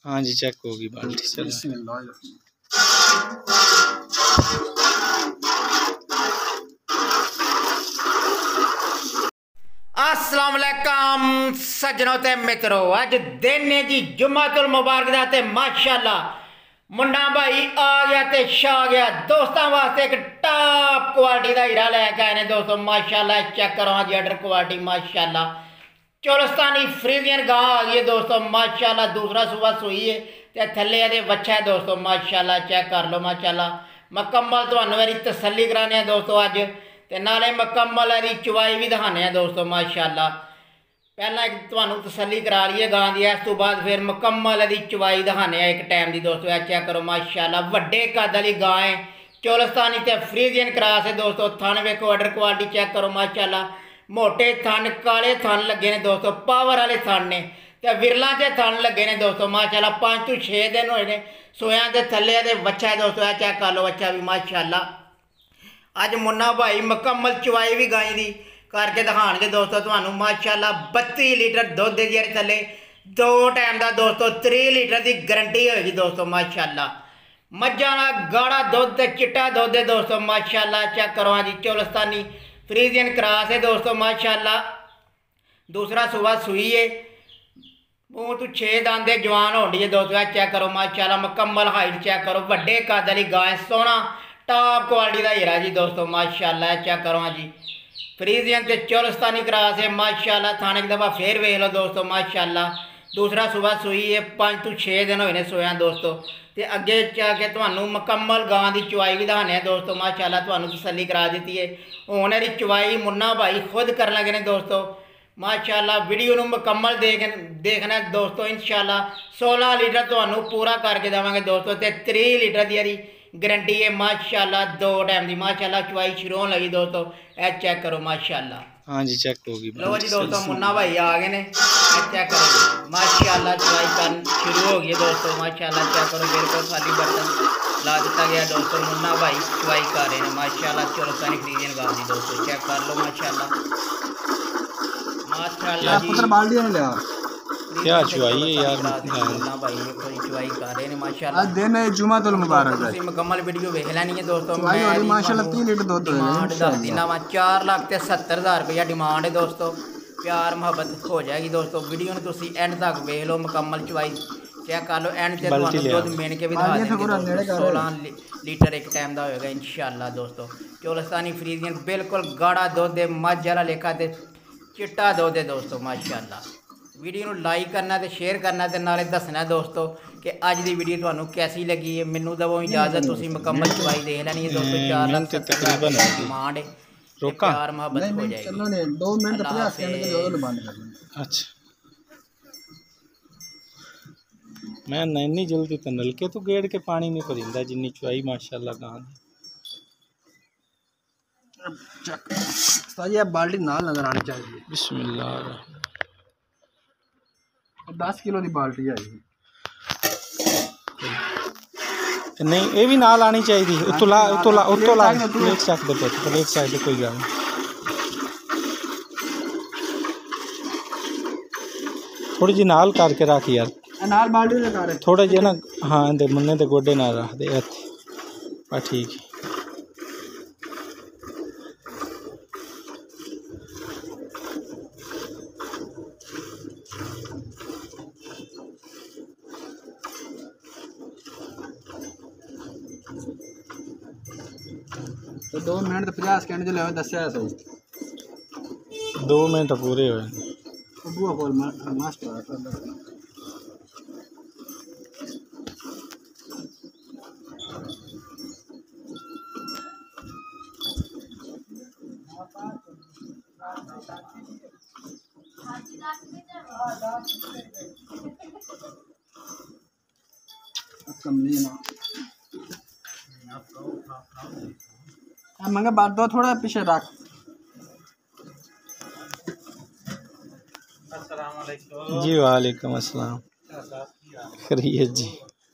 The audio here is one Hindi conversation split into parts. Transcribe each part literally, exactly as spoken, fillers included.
हाँ जी चेक होगी बाल्टी। चलो अस्सलाम वालेकुम सज्जनों ते मित्रों, अज दिन है जी जुम्मातुल मुबारक दा ते माशाअल्लाह मुन्ना भाई आ गया ते छा गया। दोस्तों वास्ते एक टॉप क्वालिटी का हीरा लैके आए ने दोस्तों माशाअल्लाह। चेक करो हाँ जी अडर क्वालिटी माशाअल्लाह। चोलस्तानी फ्रीजियन गां आ गई है दोस्तों माशाअल्लाह। दूसरा सुबह सुई है ते थल्ले दे बच्चा है दोस्तों माशाअल्लाह। चेक कर लो माशाअल्लाह। मुकम्मल तुहानू मेरी तसल्ली कराने दोस्तों अज ते नाले मुकम्मल एदी चवाई भी दिखाने दोस्तों माशाअल्लाह। पहला एक तुहानू तसल्ली करा लीए गां दी, इस तो बाद फिर मुकम्मल एदी चवाई दिखाने एक टाइम दी दोस्तों। यह चेक करो माशाअल्लाह वड्डे कद वाली गां है, चोलस्तानी ते फ्रीजियन क्रॉस है दोस्तों। थन वेखो अडर क्वालिटी चेक करो माशाअल्लाह। मोटे थन काले थन लगे ने दोस्तों, पावर वाले थन ने ते विरलों से थन लगे ने दोस्तों माशाअल्लाह। पाँच तो छे दिन होए ने सोया के थल्ले दे बच्चा है दोस्तों। यह चेक कर लो बच्चा भी माशाअल्लाह। अज मुन्ना भाई मुकम्मल चवाई भी गाई दी करके दिखाएंगे दोस्तों तुहानू माशाअल्लाह। बत्ती लीटर दुध है जी थले दो टाइम का दोस्तों, तीस लीटर की गारंटी होगी दोस्तों माशाअल्लाह। मज्झां दा गाढ़ा दुध चिट्टा दुध है दोस्तों माशाअल्लाह। चेक करो हाँ जी चोलस्तानी फ्रीजियन क्रॉस है दोस्तों माशाअल्लाह। दूसरा सुबह सुई है, मूँह तो छे दांदे जवान हो रही है दोस्तों। चेक करो माशाअल्लाह मुकम्मल हाइट चेक करो, वड्डे कद वाली गाय, सोना टॉप क्वालिटी का हीरा जी दोस्तों माशाअल्लाह। चेक करो हाँ जी फ्रीजियन ते चोलस्तानी क्रॉस है माशाअल्लाह। थाने की दफा फिर वेख लो दोस्तों माशाअल्लाह। दूसरा सुबह सुई है, पाँच तो छे दिन होए ने सोया दोस्तों। ते अगे जाके तुहानू मुकम्मल गां की चवाई भी दिखाने दोस्तों माशाअल्लाह। तुहानू तसल्ली करा दी है, हुण इहदी चवाई मुन्ना भाई खुद कर लगे ने दोस्तों माशाअल्लाह। वीडियो नू मुकम्मल देख देखना दोस्तों इंशाअल्लाह। सोलह लीटर तुहानू पूरा करके देवांगे दोस्तों ते तीस लीटर की इहदी गारंटी है माशाअल्लाह। दो टाइम की माशाअल्लाह चवाई शुरू होने लगी दोस्तों। ए चेक करो माशाअल्लाह। हाँ जी चेक होगी। लो जी दोस्तों मुन्ना भाई आ गए ने, चेक करो माशाअल्लाह। चवाई कर शुरू हो गई है दोस्तों माशाअल्लाह। चेक करो बिल्कुल खाली बर्तन ला दिता गया दोस्तों। मुन्ना भाई चवाई कर रहे हैं माशाअल्लाह। चोलस्तानी फ्रीजियन गां दी दोस्तों। चेक कर लो माशाअल्लाह माशाअल्लाह जी। क्या चवाई है यार मुन्ना भाई देखो जी चवाई कर रहे हैं माशाअल्लाह। दिन है जुमातुल मुबारक है, मुकम्मल वीडियो वेख लैनी है दोस्तों। चवाई हो रही माशाअल्लाह। तीन लीटर दूध डिमांड दस दिना वा चार लाख ते सत्तर हज़ार रुपया डिमांड है दोस्तों। प्यार मुहब्बत हो जाएगी दोस्तों। वीडियो में तुसी एंड तक वेख लो मुकम्मल चवाई चेक कर लो। एंड से तुहानू दुध मेन के भी दिखा देंगे। सोलह लीटर एक टाइम का होएगा इंशाअल्लाह दोस्तों। चोलस्तानी फ्रीजियन बिल्कुल गाढ़ा दुध है, मझ वाला लेखा ते चिट्टा दुध है दोस्तों माशाअल्लाह। वीडियो में लाइक करना तो शेयर करना तो नाले दसना दोस्तों कि अज की वीडियो तुहानू कैसी लगी है। मैनू दवो इजाजत, तुसी मुकम्मल चवाई देख लैनी है दोस्तों। चार लाख तकरीबन डिमांड है, प्यार मुहब्बत हो जाएगी। दो मिनट पचास सेकंड के लिए बंद कर लें। अच्छा मैं इन्नी जल्दी तो नलके तो गेड़ के पानी नहीं भरिंदा जिन्नी चवाई माशाअल्लाह गां दी। बाल्टी नाल नजर आनी चाहिए। बिस्मिल्लाह। दस किलो की बाल्टी है नहीं ये भी नाल आनी चाहिए। उत्तों ला उत्तों ला उत्तों ला प्लेट चक दे पुत प्लेट साइड कोई गल नहीं। थोड़ी जी नाल करके रख यार, नाल बाल्टी लगा रहे थोड़ा जी ना। हाँ दे मुन्ने दे गोडे नाल रख दे इत्थे। ठीक है तो दो मिनट पचास सेकंड जो ले दसिया सही। दो मिनट पूरे हुए। बुआ बोल मास्टर कमली ना मंगा बात दो थोड़ा पीछे रख। जी वालेकुम अस्सलाम। खैरियत जी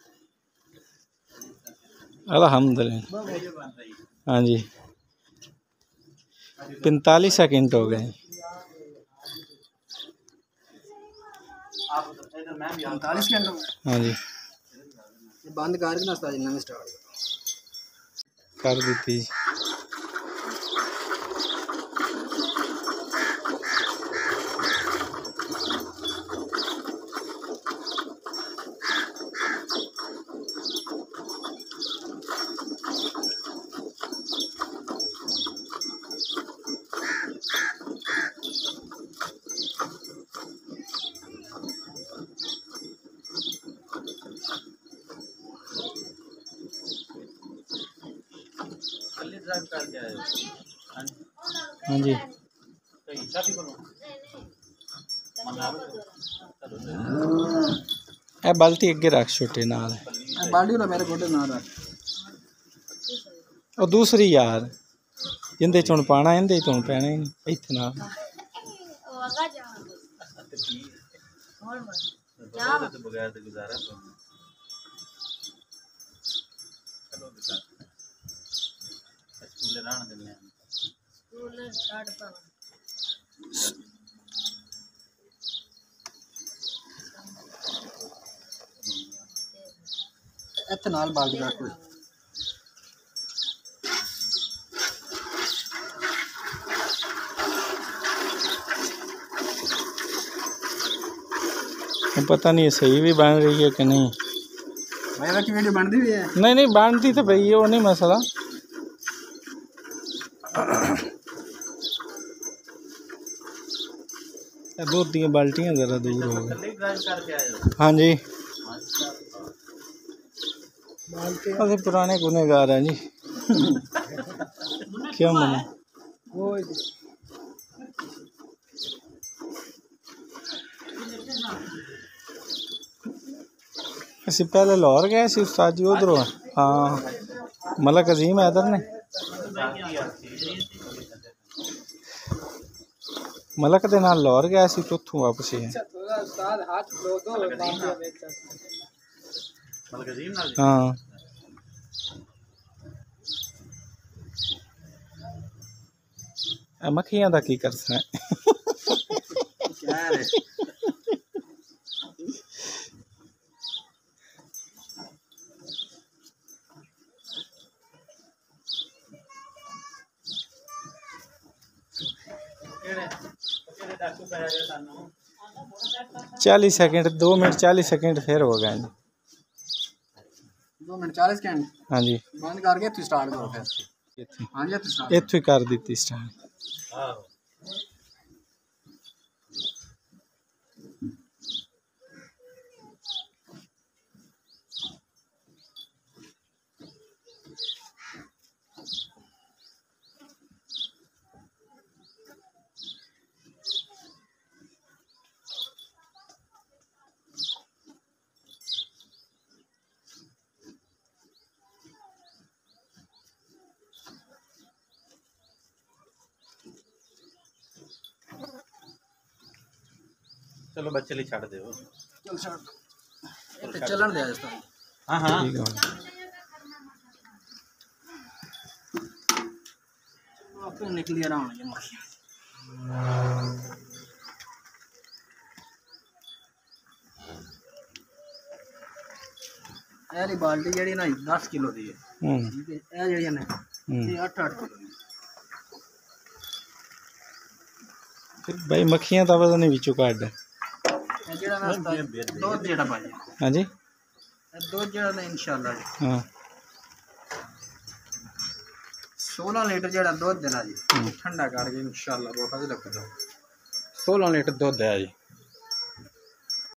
अल्हम्दुलिल्लाह। हाँ जी पैंतालीस सेकंड हो गए। पैंतालीस घंटे हाँ जी बंद करके ना उस्ताद जी नवी स्टार्ट कर दी। हाँ जी ए बाल्टी अगे रख छोटे नाल बाल्टी ना मेरे गोडे ना रख और दूसरी यार जिंदे चुन पाना इंदे चुन पैना ही नहीं इत्थे नाल इत्थे नाल बाल्टी रख कोई पता नहीं सही भी बन रही है कि नहीं। मेरा की वीडियो बनती भी है नहीं नहीं बनती तो पई है वो नहीं मसला। दूध दी बाल्टियां जरा दूर हो गई। हाँ जी अरे पुराने गुनेगार हैं जी क्या मना ਅਸੀਂ पहले लाहौर गए सी उस्ताद जी उधरों। हाँ मलक अजीम हैदर ने मलक दे नाल लाहौर गया सी तो उत्थों वापस ही हाँ मक्खियां दा की कर सकते चालीस सेकंड दो मिनट चालीस सेकंड फिर हो गए दो मिनट चालीस सेकंड हाँ जी बंद करके तू स्टार्ट करो फिर हाँ जी तू स्टार्ट इत्थों ही कर दी स्टार्ट। चलो बच्चे लिए छाड़ दे चल छाड़ ते चलन दे दोस्तों। हाँ हाँ ठीक है आपको निकली रहा हूँ ये मक्खियाँ यारी बाल्टी जड़ी ना दस किलो दी है हम्म ये जड़ी ने ये आठ आठ किलो दी फिर भाई मक्खियां दा वजन भी चुका है जेड़ा ना दूध जेड़ा भाई हाँ जी दूध जेड़ा ना इंशाल्लाह हाँ सोलह लीटर जेड़ा दूध देना जी ठंडा करके इंशाल्लाह बहुत फजल कर दो सोलह लीटर दूध है जी।